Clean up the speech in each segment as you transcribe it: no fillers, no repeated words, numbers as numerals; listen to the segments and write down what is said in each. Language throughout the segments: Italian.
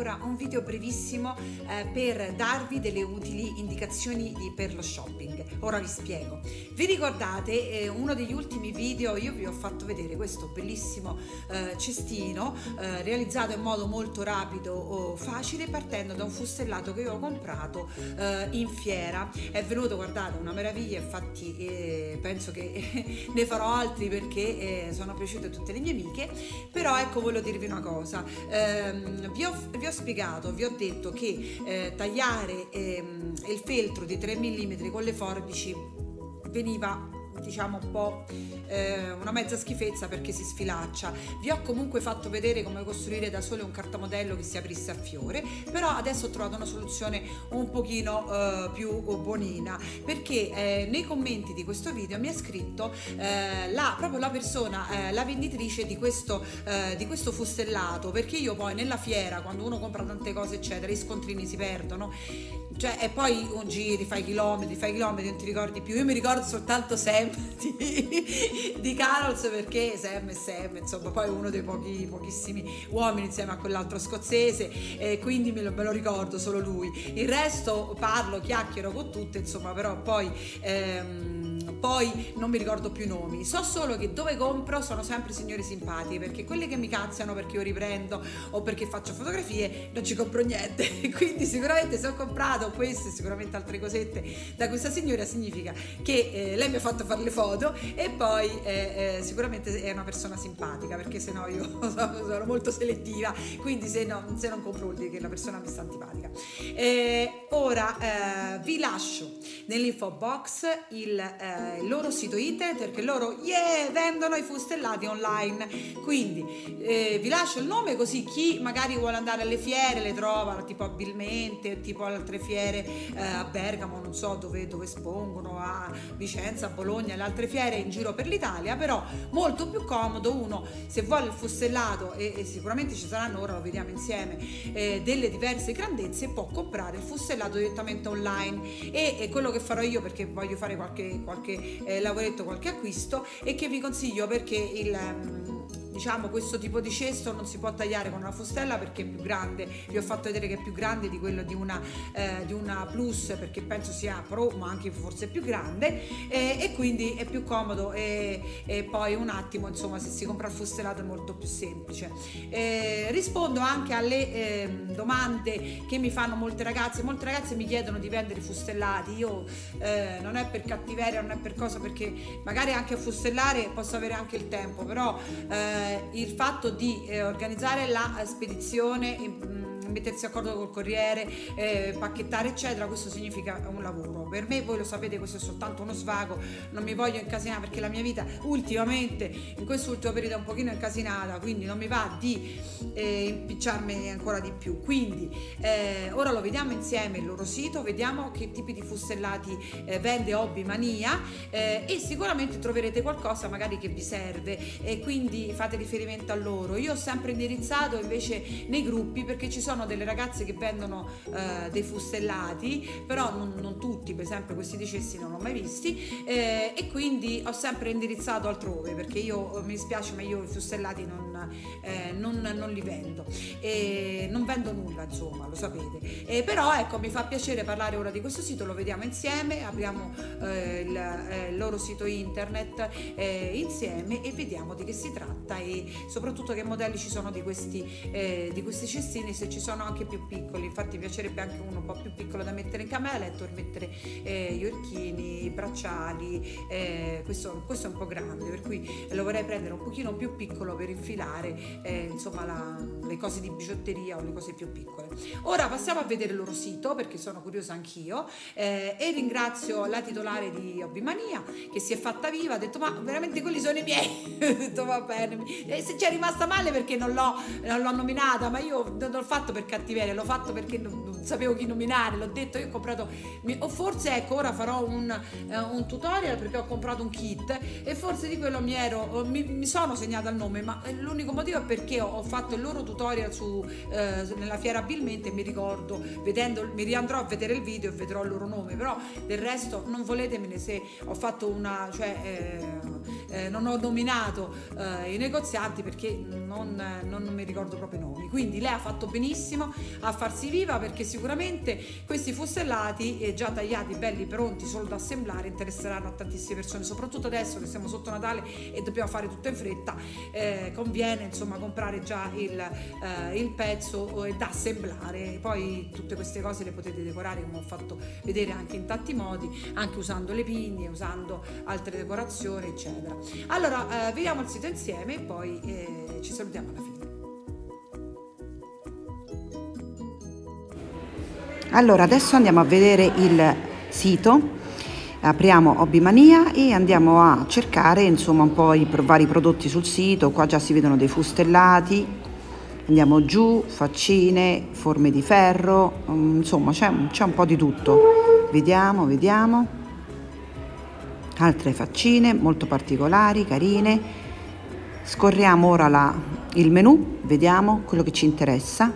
Allora, un video brevissimo per darvi delle utili indicazioni per lo shopping. Ora vi spiego. Vi ricordate uno degli ultimi video io vi ho fatto vedere questo bellissimo cestino realizzato in modo molto rapido, facile, partendo da un fustellato che io ho comprato in fiera. È venuto, guardate, una meraviglia. Infatti penso che ne farò altri perché sono piaciute a tutte le mie amiche. Però ecco, voglio dirvi una cosa. Vi ho spiegato, vi ho detto che tagliare il feltro di 3 mm con le forbici veniva, diciamo, un po' una mezza schifezza perché si sfilaccia. Vi ho comunque fatto vedere come costruire da sole un cartamodello che si aprisse a fiore, però adesso ho trovato una soluzione un pochino più buonina, perché nei commenti di questo video mi ha scritto proprio la persona, la venditrice di questo fustellato, perché io poi nella fiera, quando uno compra tante cose eccetera, i scontrini si perdono, cioè, e poi un giri, fai chilometri, non ti ricordi più. Io mi ricordo soltanto Sam di Carols, perché Sam, insomma, poi uno dei pochissimi uomini insieme a quell'altro scozzese, quindi me lo ricordo solo lui. Il resto chiacchiero con tutte, insomma, però poi non mi ricordo più i nomi. So solo che dove compro sono sempre signore simpatiche, perché quelle che mi cazziano perché io riprendo o perché faccio fotografie non ci compro niente. Quindi sicuramente se ho comprato queste, sicuramente altre cosette da questa signora, significa che lei mi ha fatto fare le foto e poi sicuramente è una persona simpatica, perché sennò io sono molto selettiva, quindi se non compro vuol dire che la persona mi sta antipatica. Ora vi lascio nell'info box il loro sito internet, perché loro vendono i fustellati online, quindi vi lascio il nome, così chi magari vuole andare alle fiere le trova tipo abilmente, tipo altre fiere a Bergamo, non so dove espongono, a Vicenza, a Bologna, le altre fiere in giro per l'Italia. Però molto più comodo uno, se vuole il fustellato, e sicuramente ci saranno, ora lo vediamo insieme, delle diverse grandezze, può comprare il fustellato direttamente online. E quello che farò io, perché voglio fare qualche lavoretto, qualche acquisto, e che vi consiglio, perché diciamo, questo tipo di cesto non si può tagliare con una fustella perché è più grande. Vi ho fatto vedere che è più grande di quello di una Plus, perché penso sia Pro, ma anche forse più grande, e quindi è più comodo, e poi un attimo, insomma, se si compra il fustellato è molto più semplice. Rispondo anche alle domande che mi fanno molte ragazze mi chiedono di vendere i fustellati. Io non è per cattiveria, non è per cosa, perché magari anche a fustellare posso avere anche il tempo, però il fatto di organizzare la spedizione, mettersi d'accordo col corriere, pacchettare eccetera, questo significa un lavoro. Per me, voi lo sapete, questo è soltanto uno svago, non mi voglio incasinare, perché la mia vita ultimamente, in questo ultimo periodo, è un pochino incasinata, quindi non mi va di impicciarmi ancora di più. Quindi ora lo vediamo insieme, il loro sito, vediamo che tipi di fustellati vende Hobby Mania, e sicuramente troverete qualcosa magari che vi serve, e quindi fate riferimento a loro. Io ho sempre indirizzato invece nei gruppi, perché ci sono delle ragazze che vendono dei fustellati, però non tutti, per esempio questi di cesti non l'ho mai visti, e quindi ho sempre indirizzato altrove, perché io, mi dispiace, ma io i fustellati non li vendo, e non vendo nulla, insomma, lo sapete. Però ecco, mi fa piacere parlare ora di questo sito. Lo vediamo insieme, apriamo il loro sito internet insieme e vediamo di che si tratta, e soprattutto che modelli ci sono di questi cestini, se ci sono anche più piccoli. Infatti mi piacerebbe anche uno un po' più piccolo da mettere in camera da letto, per mettere gli orecchini, i bracciali. Questo è un po' grande, per cui lo vorrei prendere un pochino più piccolo per infilare insomma le cose di bigiotteria o le cose più piccole. Ora passiamo a vedere il loro sito, perché sono curiosa anch'io, e ringrazio la titolare di Hobby Mania, che si è fatta viva, ha detto: ma veramente quelli sono i miei. Ho detto: va bene. Se ci è rimasta male perché non l'ho nominata, ma io non l'ho fatto per cattiveria, l'ho fatto perché non sapevo chi nominare. L'ho detto, io ho comprato, o forse, ecco, ora farò un tutorial, perché ho comprato un kit e forse di quello mi sono segnata il nome, ma l'unico motivo è perché ho fatto il loro tutorial nella fiera abilmente, e mi ricordo, mi riandrò a vedere il video e vedrò il loro nome. Però del resto non voletemene se ho fatto non ho nominato i negozianti, perché non mi ricordo proprio i nomi. Quindi lei ha fatto benissimo, tantissimo a farsi viva, perché sicuramente questi fustellati già tagliati, belli, pronti solo da assemblare, interesseranno a tantissime persone, soprattutto adesso che siamo sotto Natale e dobbiamo fare tutto in fretta. Conviene insomma comprare già il pezzo da assemblare, poi tutte queste cose le potete decorare come ho fatto vedere anche in tanti modi, anche usando le pigne, usando altre decorazioni eccetera. Allora vediamo il sito insieme e poi ci salutiamo alla fine. Allora adesso andiamo a vedere il sito, apriamo Hobbymania e andiamo a cercare insomma un po' i vari prodotti sul sito. Qua già si vedono dei fustellati, andiamo giù, faccine, forme di ferro, insomma c'è un po' di tutto. Vediamo altre faccine molto particolari, carine. Scorriamo ora il menu, vediamo quello che ci interessa.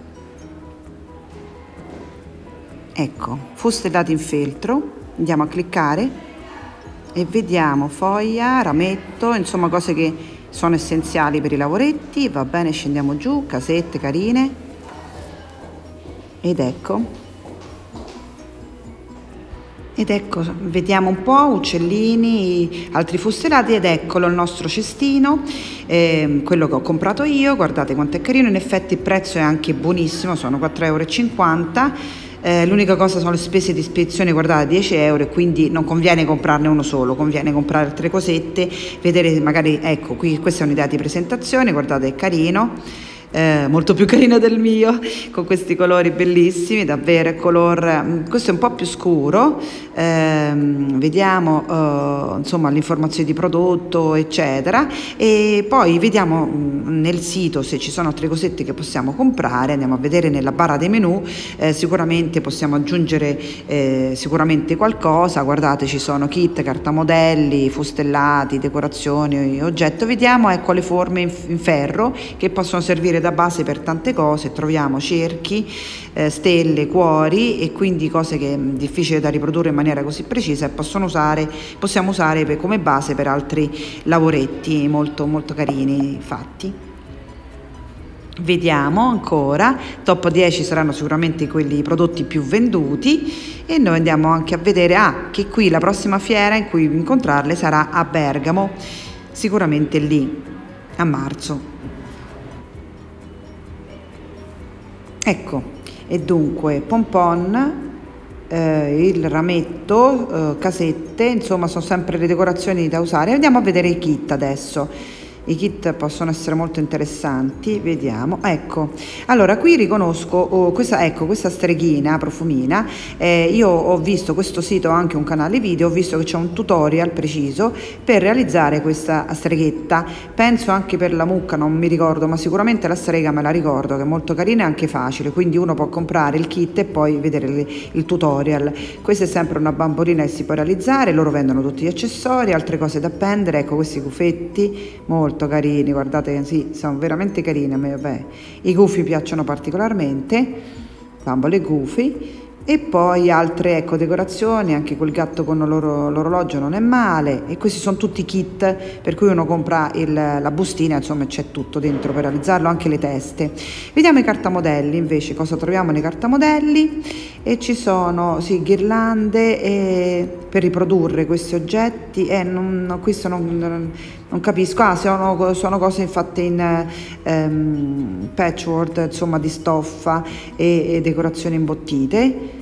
Ecco, fustellati in feltro, andiamo a cliccare e vediamo foglia, rametto, insomma cose che sono essenziali per i lavoretti. Va bene, scendiamo giù, casette carine ed ecco, vediamo un po' uccellini, altri fustellati ed eccolo il nostro cestino, quello che ho comprato io. Guardate quanto è carino, in effetti il prezzo è anche buonissimo, sono 4,50 €. L'unica cosa sono le spese di spedizione, guardate, 10 € e quindi non conviene comprarne uno solo, conviene comprare altre cosette, vedere magari, ecco qui questa è un'idea di presentazione, guardate è carino. Molto più carino del mio, con questi colori bellissimi, davvero il color, questo è un po' più scuro. Vediamo insomma l'informazione di prodotto eccetera, e poi vediamo nel sito se ci sono altre cosette che possiamo comprare. Andiamo a vedere nella barra dei menu, sicuramente possiamo aggiungere sicuramente qualcosa. Guardate, ci sono kit, cartamodelli, fustellati, decorazioni, oggetto. Vediamo ecco le forme in ferro che possono servire da base per tante cose. Troviamo cerchi, stelle, cuori, e quindi cose che è difficile da riprodurre in maniera così precisa e possiamo usare come base per altri lavoretti molto molto carini fatti. Vediamo ancora, top 10 saranno sicuramente quelli prodotti più venduti, e noi andiamo anche a vedere che qui la prossima fiera in cui incontrarle sarà a Bergamo, sicuramente lì a marzo. Ecco, e dunque pompon, il rametto, casette, insomma sono sempre le decorazioni da usare. Andiamo a vedere i kit adesso. I kit possono essere molto interessanti, vediamo. Ecco, allora qui riconosco questa streghina profumina. Io ho visto questo sito, anche un canale video, ho visto che c'è un tutorial preciso per realizzare questa streghetta. Penso anche per la mucca, non mi ricordo, ma sicuramente la strega me la ricordo, che è molto carina e anche facile, quindi uno può comprare il kit e poi vedere il tutorial. Questa è sempre una bambolina che si può realizzare, loro vendono tutti gli accessori, altre cose da appendere. Ecco questi cufetti molto carini, guardate, sì, sono veramente carini. A me vabbè, i gufi piacciono particolarmente, bambole e gufi. E poi altre ecco decorazioni, anche quel gatto con l'orologio non è male. E questi sono tutti kit per cui uno compra la bustina, insomma c'è tutto dentro per realizzarlo, anche le teste. Vediamo i cartamodelli invece, cosa troviamo nei cartamodelli. E ci sono sì, ghirlande per riprodurre questi oggetti. Questo non capisco. Sono cose fatte in patchwork, insomma di stoffa, e decorazioni imbottite.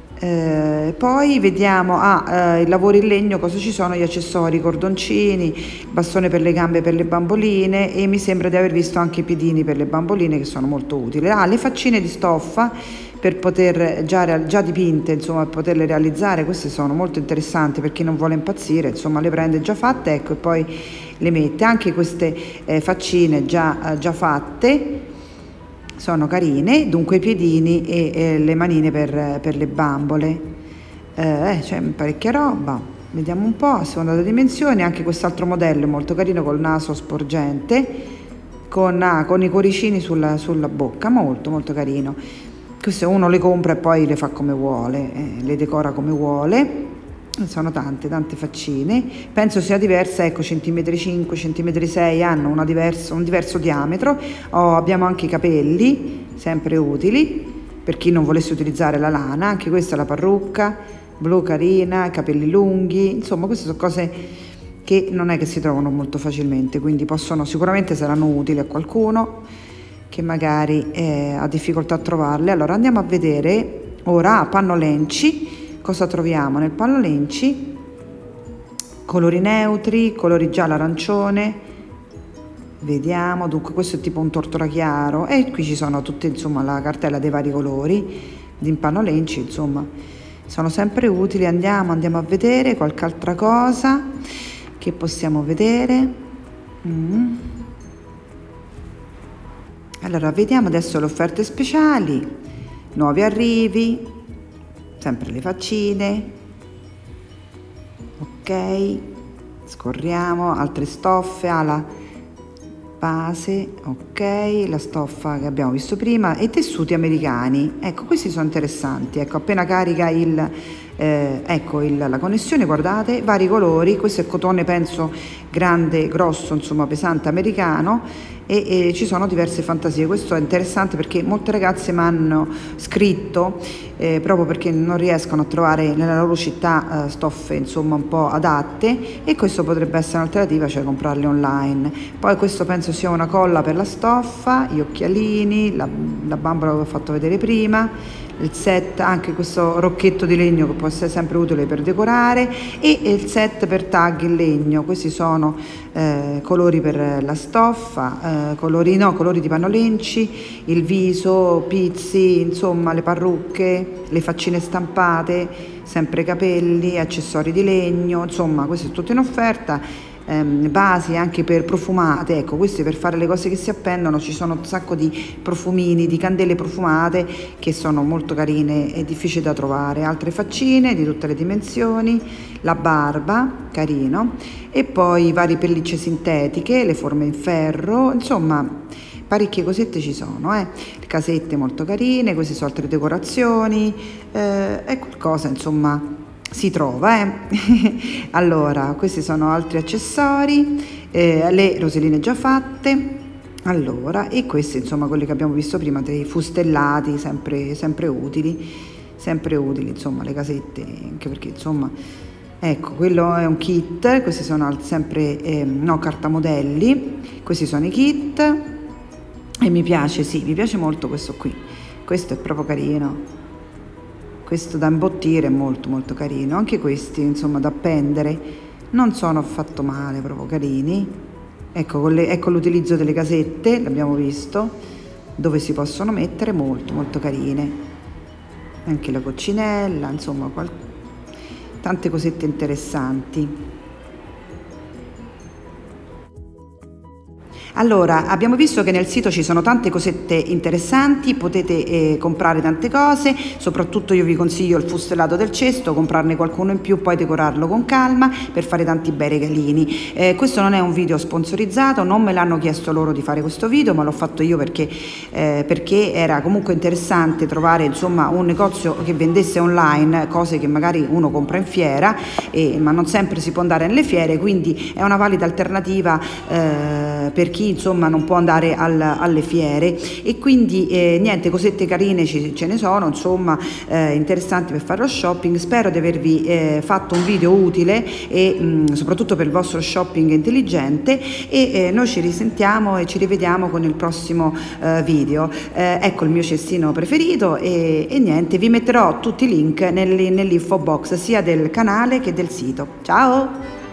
Poi vediamo i lavori in legno, cosa ci sono, gli accessori, cordoncini, bastone per le gambe per le bamboline, e mi sembra di aver visto anche i piedini per le bamboline che sono molto utili. Le faccine di stoffa per poter già dipinte, insomma, poterle realizzare. Queste sono molto interessanti per chi non vuole impazzire, insomma le prende già fatte, ecco, e poi le mette. Anche queste faccine già fatte sono carine, dunque i piedini e le manine per le bambole. C'è parecchia roba, vediamo un po' a seconda delle dimensioni. Anche quest'altro modello è molto carino, col naso sporgente, con i cuoricini sulla bocca, molto molto carino. Questo uno le compra e poi le fa come vuole, le decora come vuole. sono tante faccine, penso sia diversa, ecco, centimetri 5, centimetri 6 hanno un diverso diametro. Abbiamo anche i capelli, sempre utili per chi non volesse utilizzare la lana. Anche questa è la parrucca blu carina, capelli lunghi, insomma queste sono cose che non è che si trovano molto facilmente, quindi sicuramente saranno utili a qualcuno che magari ha difficoltà a trovarle. Allora andiamo a vedere ora a panno lenci. Cosa troviamo nel panno lenci? Colori neutri, colori giallo arancione, vediamo, dunque questo è tipo un tortora chiaro e qui ci sono tutte, insomma, la cartella dei vari colori di panno lenci, insomma sono sempre utili. Andiamo a vedere qualche altra cosa che possiamo vedere. Allora vediamo adesso le offerte speciali, nuovi arrivi, sempre le faccine, ok, scorriamo, altre stoffe, ala base, ok, la stoffa che abbiamo visto prima e tessuti americani, ecco questi sono interessanti, ecco appena carica la connessione, guardate, vari colori, questo è cotone penso grande, grosso, insomma pesante americano e ci sono diverse fantasie. Questo è interessante perché molte ragazze mi hanno scritto proprio perché non riescono a trovare nella loro città stoffe insomma un po' adatte, e questo potrebbe essere un'alternativa, cioè comprarle online. Poi questo penso sia una colla per la stoffa, gli occhialini, la bambola che ho fatto vedere prima, il set, anche questo rocchetto di legno che può essere sempre utile per decorare, e il set per tag in legno. Questi sono colori per la stoffa, colori di panno lenci, il viso, pizzi, insomma le parrucche, le faccine stampate, sempre capelli, accessori di legno, insomma questo è tutto in offerta. Basi anche per profumate, ecco queste per fare le cose che si appendono, ci sono un sacco di profumini, di candele profumate che sono molto carine e difficili da trovare, altre faccine di tutte le dimensioni, la barba, carino, e poi varie pellicce sintetiche, le forme in ferro, insomma parecchie cosette ci sono, le casette molto carine, queste sono altre decorazioni, è qualcosa insomma si trova. Allora questi sono altri accessori, le roselline già fatte, allora, e questi insomma quelli che abbiamo visto prima, dei fustellati sempre utili insomma le casette, anche perché insomma ecco quello è un kit, questi sono sempre cartamodelli, questi sono i kit e mi piace molto questo qui, questo è proprio carino. Questo da imbottire è molto carino, anche questi insomma da appendere non sono affatto male, proprio carini. Ecco, ecco l'utilizzo delle casette, l'abbiamo visto, dove si possono mettere, molto carine. Anche la coccinella, insomma tante cosette interessanti. Allora, abbiamo visto che nel sito ci sono tante cosette interessanti, potete comprare tante cose, soprattutto io vi consiglio il fustellato del cesto, comprarne qualcuno in più, poi decorarlo con calma per fare tanti bei regalini. Questo non è un video sponsorizzato, non me l'hanno chiesto loro di fare questo video, ma l'ho fatto io perché era comunque interessante trovare insomma un negozio che vendesse online cose che magari uno compra in fiera, ma non sempre si può andare nelle fiere, quindi è una valida alternativa per chi insomma non può andare alle fiere, e quindi niente, cosette carine ce ne sono insomma, interessanti per fare lo shopping. Spero di avervi fatto un video utile e soprattutto per il vostro shopping intelligente, e noi ci risentiamo e ci rivediamo con il prossimo video. Ecco il mio cestino preferito e niente, vi metterò tutti i link nell'info box sia del canale che del sito. Ciao!